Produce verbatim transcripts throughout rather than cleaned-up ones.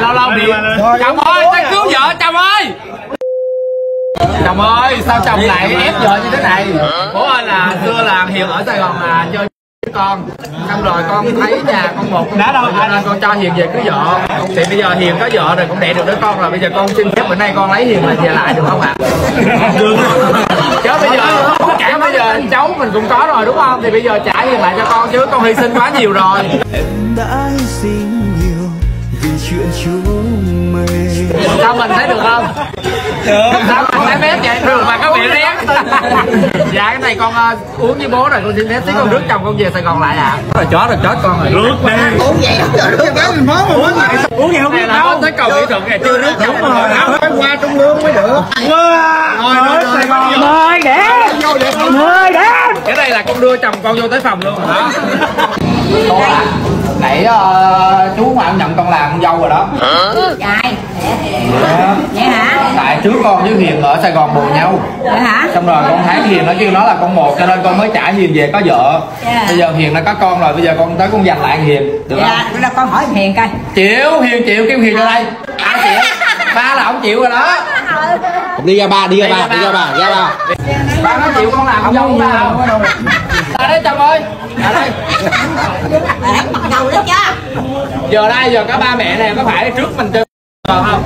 lâu lâu bị chồng ơi ta cứu vợ chồng ơi. Chồng ơi sao chồng lại ép vợ như thế này? Bố ơi là xưa là Hiền ở Sài Gòn là chơi con, xong rồi con thấy nhà con một đá đâu nên con cho Hiền về cưới vợ. Thì bây giờ Hiền có vợ rồi cũng đẻ được đứa con rồi, bây giờ con xin phép bữa nay con lấy Hiền là về lại được không ạ? Được. Chứ bây giờ tất cả bây giờ cháu mình cũng có rồi đúng không? Thì bây giờ trả Hiền lại cho con chứ con hy sinh quá nhiều rồi. Em đã hy sinh nhiều vì chuyện chúng mình. Sao mình thấy được không? Được. Sao mình thấy mép vậy? Được mà có bị rén. Dạ cái này con uh, uống với bố rồi con xin phép tí con rước chồng con về Sài Gòn lại ạ. À. Rồi chó rồi chết con rồi. Rước đi. Uống vậy không được. Rước cái mình mới mà uống vậy. Uống vậy không biết đâu. Tới cầu kỹ thuật này chưa rước chồng rồi. Phải qua Trung Lương mới được. Rồi rồi Sài Gòn. Mời để. Mời để. Cái đây là con đưa chồng con vô tới phòng luôn rồi đó. Cô ạ. Nãy uh, chú ngoại nhận con làm con dâu rồi đó. Trời. Vậy hả? Tại trước con với Hiền ở Sài Gòn bồ nhau. Vậy hả? Xong rồi con thấy Hiền nó kêu nó là con một cho nên con mới trả Hiền về có vợ. Yeah. Bây giờ Hiền nó có con rồi, bây giờ con tới con giành lại Hiền được không? Dạ, là con hỏi Hiền coi. Chịu, Hiền chịu, kêu Hiền ra đây. Ai chịu? Ba là ông chịu rồi đó. Đi ra ba, đi ra ba, đi ra ba, ra ba. Ba nó chịu con làm con dâu ba không? Ra đây chồng ơi. Ra đây. Bắt đầu đó chưa? Giờ đây giờ có ba mẹ này có phải trước mình chơi không?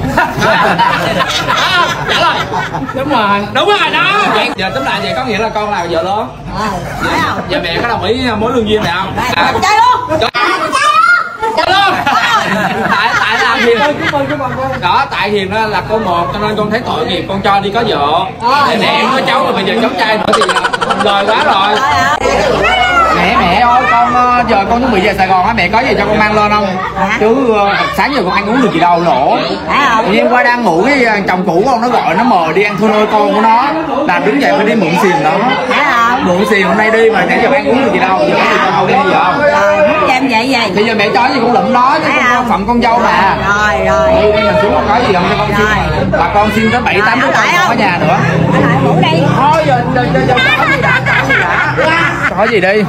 Trả lời. Đúng rồi. Đúng rồi đó. Vậy giờ tính lại vậy có nghĩa là con là vợ lớn. Phải không? Giờ mẹ có đồng ý mối lương duyên này không? À, chơi luôn. Chơi luôn. Tại tại là Hiền đó, tại Hiền đó là con một cho nên con thấy tội nghiệp con cho đi có vợ. Để mẹ em có cháu rồi bây giờ cháu trai nữa thì lời quá rồi. Mẹ mẹ ơi con giờ con chuẩn bị về Sài Gòn á, mẹ có gì cho con mang lên không? À? Chứ uh, sáng giờ con ăn uống được gì đâu nổ. Em qua đang ngủ với chồng cũ con nó gọi nó mời đi ăn thua nôi con của nó, là đứng dậy phải đi mượn xìm đó. Mượn xìm hôm nay đi mà nãy giờ ăn uống được gì đâu, giờ có gì đâu đi bây giờ. Rồi em vậy vậy. Bây giờ mẹ cho gì cũng lụm đó chứ con phận con dâu mà. Rồi rồi. Đi mình xuống con có gì không cho con xin. Bà con xin tới bảy tám đứa con ở nhà nữa. Ở lại ngủ đi. Thôi giờ giờ giờ giờ có gì đã, có gì đã. Có gì đi.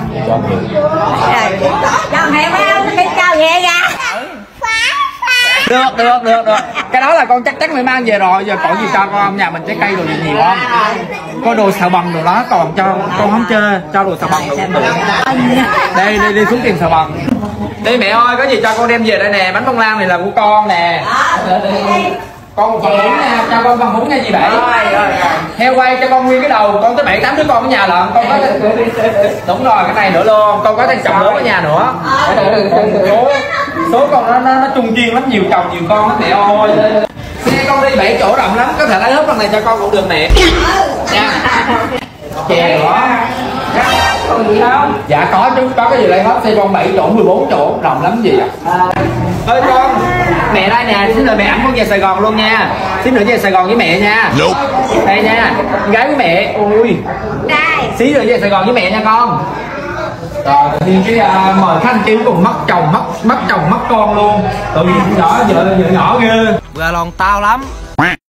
Cho heo không? Cái cho về ra. Được được được được. Cái đó là con chắc chắn phải mang về rồi. Giờ còn gì cho con không? Nhà mình trái cây đồ gì nhiều không? Có đồ xào bằng đồ đó còn cho con không chơi. Cho đồ xào bằng đồ cũng được. Đây đi đi xuống tiền xào bằng. Đi mẹ ơi có gì cho con đem về đây nè. Bánh bông lan này là của con nè. Con một phần bún nha, cho con phần bún nha chị Bảy. Heo quay cho con nguyên cái đầu, con tới bảy tám đứa con ở nhà lận, con có đúng rồi cái này nữa luôn, con có thêm chồng lớn ở nhà nữa. Số số con nó nó, nó trung chuyên lắm, nhiều chồng nhiều con lắm mẹ ơi. Xe con đi bảy chỗ rộng lắm, có thể lấy hết phần này cho con cũng được mẹ. Nha. Chè nữa. Dạ có chứ, có cái gì lấy hết, xe con bảy chỗ mười bốn chỗ, rộng lắm gì ạ. Ơi con, mẹ đây nè, xíu nữa mẹ ẵm con về Sài Gòn luôn nha. Xíu nữa về Sài Gòn với mẹ nha. Đây nha, con gái với mẹ. Ui. Đây. Xíu nữa về Sài Gòn với mẹ nha con. Rồi thì cái uh, mời khách kêu cùng mất chồng, mất mất chồng, mất con luôn. Tự nhiên nhỏ vợ vợ nhỏ ghê. Gà lon tao lắm.